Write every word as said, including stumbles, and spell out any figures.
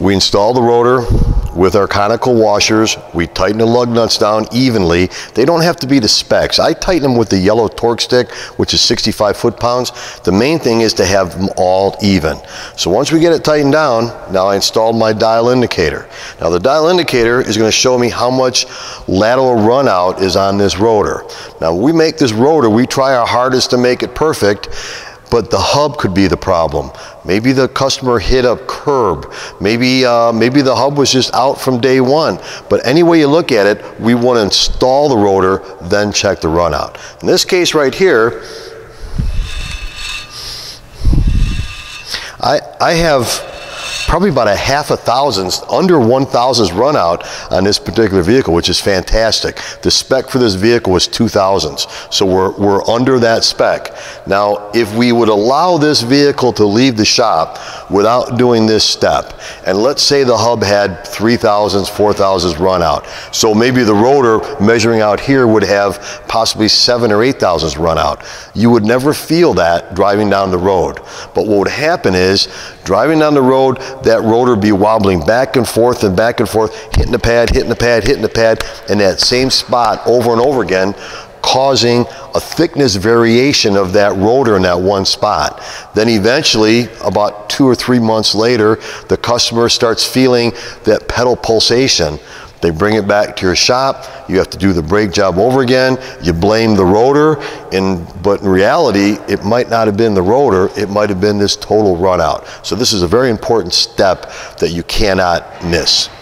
We install the rotor with our conical washers. We tighten the lug nuts down evenly. They don't have to be the specs. I tighten them with the yellow torque stick, which is sixty-five foot-pounds. The main thing is to have them all even. So once we get it tightened down, now I installed my dial indicator. Now the dial indicator is going to show me how much lateral runout is on this rotor. Now when we make this rotor, we try our hardest to make it perfect, but the hub could be the problem. Maybe the customer hit a curb. Maybe, uh, maybe the hub was just out from day one. But any way you look at it, we want to install the rotor, then check the runout. In this case right here, I, I have probably about a half a thousandth, under one thousandth run out on this particular vehicle, which is fantastic. The spec for this vehicle was two thousandths, so we're, we're under that spec. Now, if we would allow this vehicle to leave the shop without doing this step, and let's say the hub had three thousandths, four thousandths run out, so maybe the rotor measuring out here would have possibly seven or eight thousandths run out. You would never feel that driving down the road. But what would happen is, driving down the road, that rotor be wobbling back and forth and back and forth, hitting the pad, hitting the pad, hitting the pad, in that same spot over and over again, causing a thickness variation of that rotor in that one spot. Then eventually, about two or three months later, the customer starts feeling that pedal pulsation. They bring it back to your shop, you have to do the brake job over again, you blame the rotor, and, but in reality, it might not have been the rotor, it might have been this total run out. So this is a very important step that you cannot miss.